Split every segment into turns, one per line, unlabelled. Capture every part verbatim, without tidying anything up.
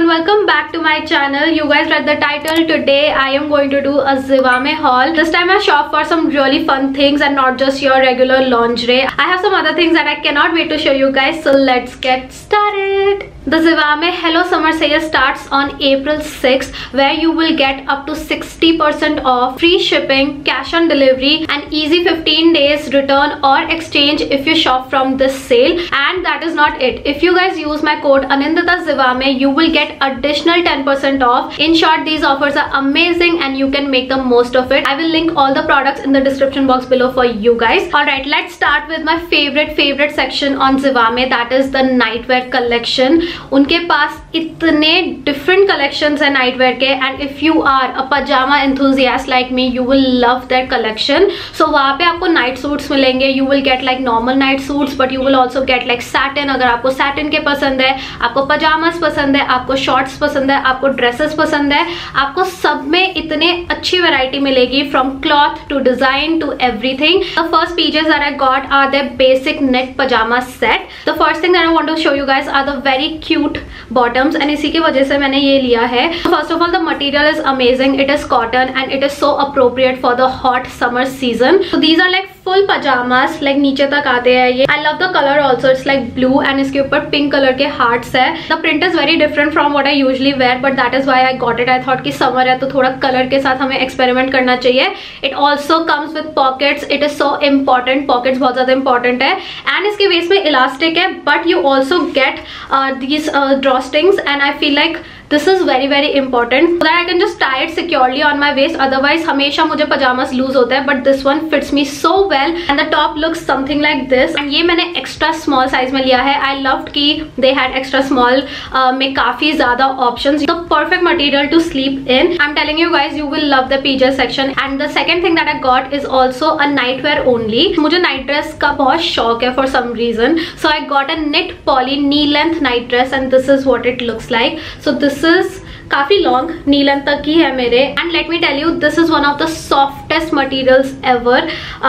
welcome back to my channel. You guys read the title. Today I am going to do a Zivame haul. This time I shop for some really fun things and not just your regular lingerie. I have some other things that I cannot wait to show you guys, so let's get started. The Zivame Hello Summer sale starts on April sixth, where you will get up to sixty percent off, free shipping, cash on delivery and easy fifteen days return or exchange if you shop from this sale. And that is not it. If you guys use my code Anindita Zivame, you will get additional ten percent off. In short, these offers are amazing and you can make the most of it. I will link all the products in the description box below for you guys. Alright, let's start with my favorite favorite section on Zivame, that is the nightwear collection. उनके पास इतने different collections है nightwear के, and if you are a pajama enthusiast like me, you will love that collection. So वहाँ पे आपको night suits मिलेंगे. You will get like normal night suits, but you will also get like satin. अगर आपको satin के पसंद है, आपको pajamas पसंद है, आपको shorts पसंद है, आपको dresses पसंद है, आपको सब में इतने अच्छी variety मिलेगी, from cloth to design to everything. The first pieces that I got are their basic knit pajama set. The first thing that I want to show you guys are the very cute bottoms, and इसी की वजह से मैंने ये लिया है. First of all, the material is amazing. It is cotton and it is so appropriate for the hot summer season. So these are like full pajamas, like नीचे तक आते हैं ये. I love the color also. It's like blue and इसके ऊपर pink color के hearts है. The print is very different from what I usually wear, but that is why I got it. I thought कि summer है तो थोड़ा color के साथ हमें experiment करना चाहिए. It also comes with pockets. It is so important. Pockets बहुत ज़्यादा important है. And इसके waist में elastic है, but you also get uh, these uh, drawstrings, and I feel like this is very very important so that I can just tie it securely on my waist. Otherwise हमेशा मुझे pajamas lose होता है, but this one fits me so well and the top looks something like this. And ये मैंने extra small size में लिया है. I loved कि they had extra small uh, में काफी ज़्यादा options. The perfect material to sleep in. I'm telling you guys, you will love the P J section. And the second thing that I got is also a nightwear only. मुझे night dress का बहुत शौक है for some reason. So I got a knit poly knee length night dress, and this is what it looks like. So this is काफी long, knee length तक ही है मेरे. And let me tell you, this is one of the softest materials ever.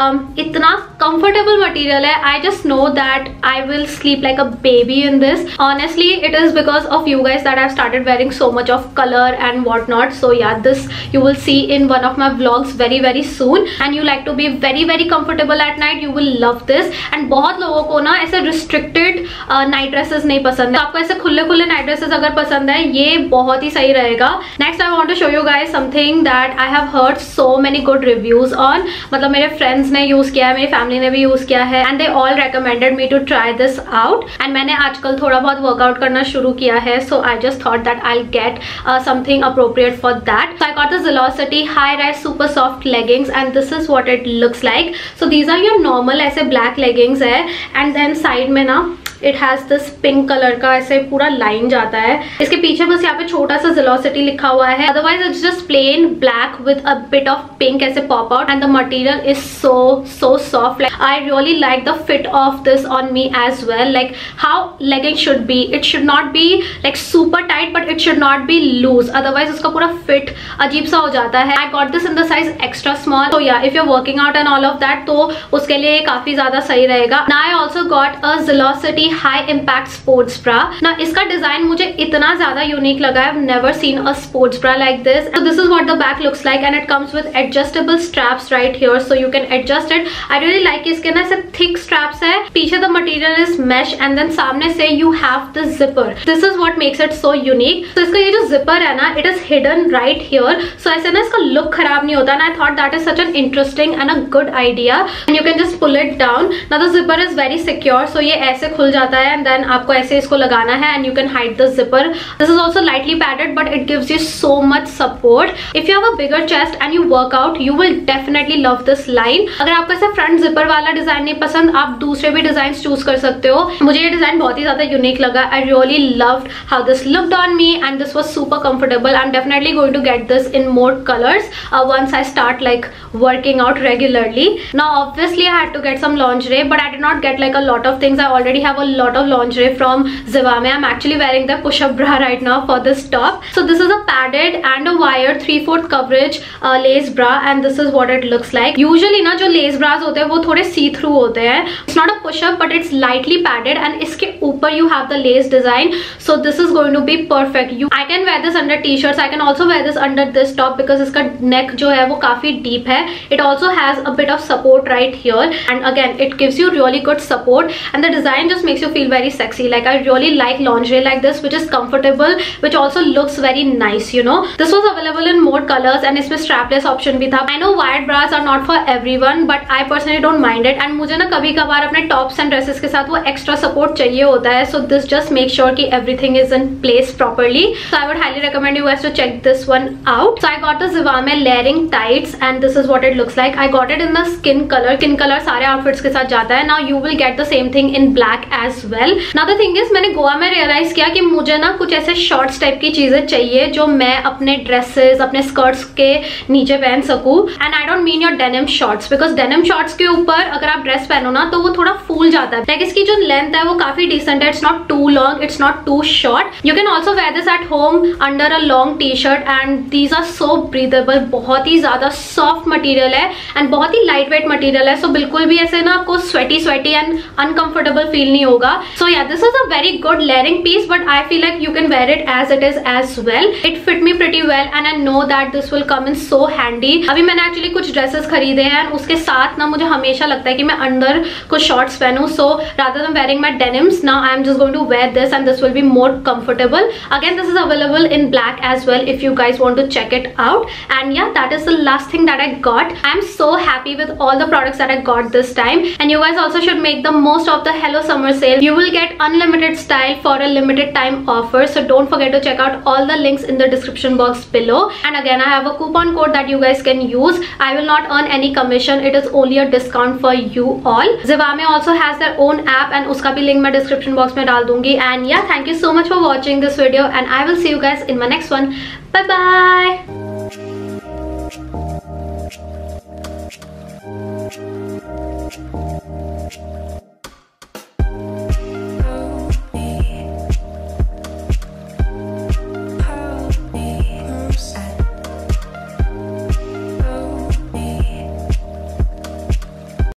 इतना comfortable material है. I just know that I will sleep like a baby in this. Honestly it is because of you guys that I have started wearing so much of colour and what not. So yeah, this you will see in one of my vlogs very very soon. And you like to be very very comfortable at night, you will love this. And बहुत लोगों को ना ऐसे restricted night dresses नहीं पसंद है. आपको ऐसे खुले खुले नाइट ड्रेसेस अगर पसंद है, ये बहुत ही सही रहेगा. Next I want to show you guys something that I have heard so many good reviews on. मतलब मेरे फ्रेंड्स ने यूज किया है, मेरी फैमिली ने भी यूज किया है, and they all recommended me to try this out. And मैंने आजकल थोड़ा बहुत वर्कआउट करना शुरू किया है, so I just thought that I will get something appropriate for that. So I got the Velocity high rise super soft leggings, and this is what it looks like. So these are your normal ऐसे black leggings है, and then side में ना it has this pink colour का ऐसे पूरा line जाता है. इसके पीछे बस यहाँ पे छोटा सा Velocity लिखा हुआ है. Otherwise it's just plain black with a bit of pink ऐसे pop out, and the material is so so soft. Like I really like the fit of this on me as well. Like how legging should be, it should not be like super tight, but it should not be loose. Otherwise उसका पूरा fit अजीब सा हो जाता है. I got this in the size extra small. तो yeah, if you are working out and all of that, तो उसके लिए काफी ज्यादा सही रहेगा. Now I also got a Velocity high impact sports bra. ना इसका डिजाइन मुझे इतना ज्यादा यूनिक लगा. I have never seen a sports bra like this. So this is what the back looks like, and it comes with adjustable straps right here, so you can adjust it. I really like इसके ना ऐसे thick straps है. पीछे the material is mesh, and then सामने से you have the zipper. This is what makes it so unique. तो इसका ये जो जिपर है ना, it is hidden right here, so ऐसे ना इसका लुक खराब नहीं होता. And I thought that is such an interesting and a good idea. And you can just pull it down. Now the zipper is very secure, so ये ऐसे खुल जाता है, एंड देन आपको ऐसे इसको लगाना है, and you can hide the zipper. This is also lightly padded, but it gives you so much support. If you have a bigger chest and you work out, you will definitely love this line. अगर आपको ऐसे front zipper वाला design नहीं पसंद, आप दूसरे भी design choose कर सकते हो. मुझे ये डिजाइन बहुत ही ज्यादा यूनिक लगा. I really loved how this looked on me, and this was super comfortable. I am definitely going to get this in more colours once I start like working out regularly. Now obviously I had to get some lingerie, but I did not get like a lot of things. I already have a lot of lingerie from Zivame. I'm actually wearing the push-up bra right now for this top. So this is a padded and a wire three fourth coverage uh, lace bra, and this is what it looks like. Usually ना जो lace bras होते हैं वो थोड़े see through होते हैं. It's not a push-up but it's lightly padded, and इसके ऊपर you have the lace design. So this is going to be perfect. You I can wear this under t-shirts. I can also wear this under this top because इसका neck जो है वो काफी deep है. It also has a bit of support right here, and again it gives you really good support, and the design just makes you feel very sexy. Like I really like lingerie like this, which is comfortable, which also looks very nice, you know. This was available in more colors, and इसमें strapless option भी था. I know wired bras are not for everyone, but I personally don't mind it. And मुझे ना कभी कभार अपने tops and dresses के साथ वो extra support चाहिए होता है. So this just makes sure कि everything is in place properly. So I would highly recommend you guys to check this one out. So I got the Zivame layering tights, and this is what it looks like. I got it in the skin color. Skin color सारे outfits के साथ जाता है. Now you will get the same thing in black as well. Now the thing is, मैंने गोवा में realize किया कि मुझे ना कुछ ऐसे shorts type की चीजें चाहिए जो मैं अपने dresses, अपने skirts के नीचे पहन सकूं. And I don't mean your denim shorts, because denim shorts के ऊपर अगर आप dress पहनो ना तो वो थोड़ा फूल जाता है. Like इसकी जो length है वो काफी decent है. It's not too long, it's not too short. You can also wear this at home under a long t-shirt, and these are so breathable. बहुत ही ज्यादा soft material है and बहुत ही lightweight material है. So बिल्कुल भी ऐसे ना आपको sweaty sweaty and uncomfortable feel नहीं होगा. So yeah, this is a very good layering piece, but I feel like you can wear it as it is as well. It fit me pretty well, and I know that this will come in so handy. अभी मैंने actually कुछ dresses खरीदे हैं, और उसके साथ ना मुझे हमेशा लगता है कि मैं अंदर कुछ shorts पहनूं. So rather than wearing my denims, now I am just going to wear this, and this will be more comfortable. Again, this is available in black as well if you guys want to check it out. And yeah, that is the last thing that I got. I am so happy with all the products that I got this time, and you guys also should make the most of the Hello Summer sale. You will get unlimited style for a limited time offer, so don't forget to check out all the links in the description box below. And again, I have a coupon code that you guys can use. I will not earn any commission. It is only a discount for you all. Zivame also has their own app, and uska bhi link मैं description box में डाल दूंगी. And yeah, thank you so much for watching this video, and I will see you guys in my next one. Bye bye.